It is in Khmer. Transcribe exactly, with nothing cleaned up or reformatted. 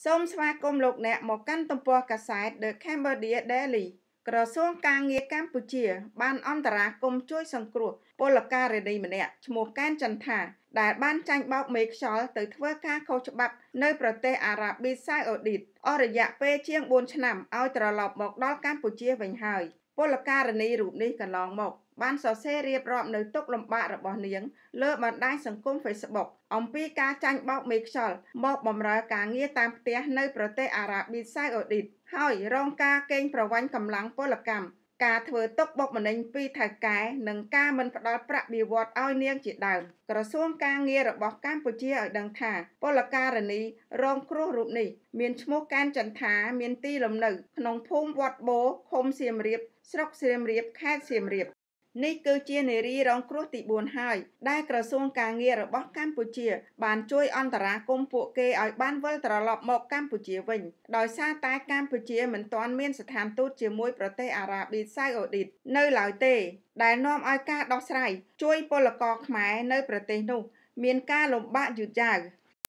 សូមស្វាគមន៍លោកអ្នកមកកាន់ទំព័រកាសែត The Cambodia Daily ក្រសួងការងារកម្ពុជាបានអន្តរាគមន៍ជួយសង្គ្រោះពលកររនីម្នាក់ឈ្មោះកែនចន្ទថាដែលបានចាញ់បោកមេខ្យល់ទៅធ្វើការខុសច្បាប់នៅប្រទេសអារ៉ាប៊ីសាអូឌីតអស់រយៈពេលជាងបួនឆ្នាំឲ្យត្រឡប់មកដល់កម្ពុជាវិញហើយពលកររនីរូបនេះកន្លងមកបានសរសេររៀបរាប់នៅទុក្ខលំបាករបស់នាងលើបណ្ដាញសង្គម Facebook អំពីការចាញ់បោកមេខ្យល់មកបម្រើការងារតាមផ្ទះនៅប្រទេសអារ៉ាប៊ីសាអូឌីតហើយរងការកេងប្រវ័ញ្ចកម្លាំងពលកម្មការធ្វើទុកបុកម្នេញពីថៅកែនិងការមិនផ្ដល់ប្រាក់បៀវត្សឲ្យនាងជាដើមក្រសួងការងាររបស់កម្ពុជាឲ្យដឹងថាពលករនីរងគ្រោះរូបនេះមានឈ្មោះកែនចន្ទថាមានទីលំនៅក្នុងភូមិវត្តបូឃុំសៀមរាបស្រុកសៀមរាបខេត្តសៀមរាបនេះគឺជានារីរងគ្រោះទីបួនហើយដែលក្រសួងការងាររបស់កម្ពុជាបានជួយអន្តរាគមន៍ពួកគេឲ្យបានវិលត្រឡប់មកកម្ពុជាវិញដោយសារតែកម្ពុជាមិនទាន់មានស្ថានទូតជាមួយប្រទេសអារ៉ាប៊ីសាអូឌីតនៅឡើយទេដែលនាំឲ្យការដោះស្រាយជួយពលករខ្មែរនៅប្រទេសនោះមានការលំបាកយឺតយ៉ាវ